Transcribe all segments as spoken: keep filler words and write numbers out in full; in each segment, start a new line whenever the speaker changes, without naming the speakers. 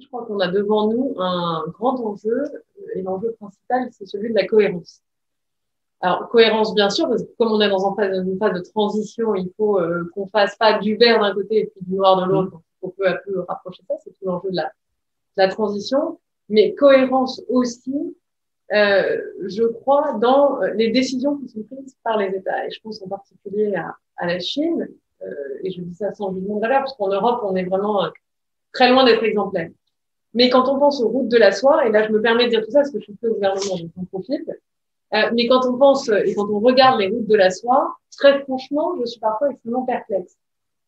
je crois qu'on a devant nous un grand enjeu, et l'enjeu principal, c'est celui de la cohérence. Alors, cohérence, bien sûr, parce que comme on est dans une phase, une phase de transition, il faut euh, qu'on fasse pas du vert d'un côté et puis du noir de l'autre, pour peu à peu rapprocher ça, c'est tout l'enjeu de la, de la transition. Mais cohérence aussi, euh, je crois, dans les décisions qui sont prises par les États. Et je pense en particulier à, à la Chine, euh, et je dis ça sans jugement de valeur, parce qu'en Europe, on est vraiment euh, très loin d'être exemplaire. Mais quand on pense aux routes de la soie, et là je me permets de dire tout ça parce que je suis plus au gouvernement, donc j'en profite, euh, mais quand on pense et quand on regarde les routes de la soie, très franchement, je suis parfois extrêmement perplexe.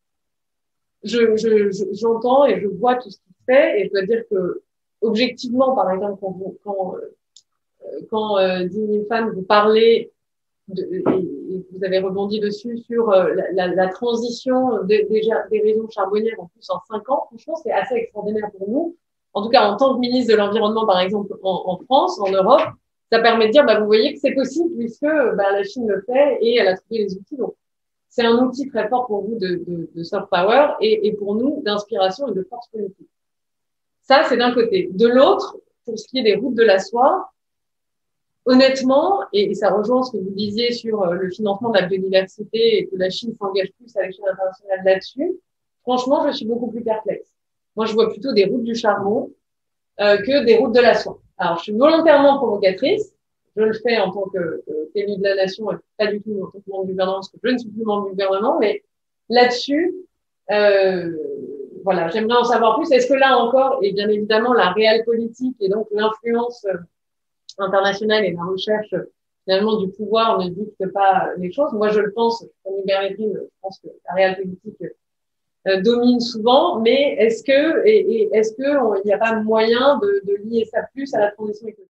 Je, je, je, j'entends et je vois tout ce qui se fait, et je dois dire que, objectivement, par exemple, quand vous, quand, euh, quand euh, Digne Femme vous parlez de, et, et vous avez rebondi dessus sur euh, la, la, la transition de, déjà des régions charbonnières en plus en cinq ans, franchement, c'est assez extraordinaire pour nous. En tout cas, en tant que ministre de l'Environnement, par exemple, en, en France, en Europe, ça permet de dire, bah, vous voyez que c'est possible puisque bah, la Chine le fait et elle a trouvé les outils. Donc, c'est un outil très fort pour vous de, de, de soft power et, et pour nous d'inspiration et de force politique. Ça, c'est d'un côté. De l'autre, pour ce qui est des routes de la soie, honnêtement, et, et ça rejoint ce que vous disiez sur euh, le financement de la biodiversité et que la Chine s'engage plus à l'échelle internationale là-dessus, franchement, je suis beaucoup plus perplexe. Moi, je vois plutôt des routes du charbon euh, que des routes de la soie. Alors, je suis volontairement provocatrice. Je le fais en tant que, que élu de la nation et pas du tout en tant que membre du gouvernement, parce que je ne suis plus membre du gouvernement, mais là-dessus, euh, voilà, j'aimerais en savoir plus. Est-ce que là encore, et bien évidemment, la réelle politique et donc l'influence internationale et la recherche finalement du pouvoir ne dicte pas les choses. Moi, je le pense, comme Hubert Védrine, je pense que la réelle politique euh, domine souvent, mais est-ce que, et, et est-ce que il n'y a pas moyen de, de lier ça plus à la transition écologique?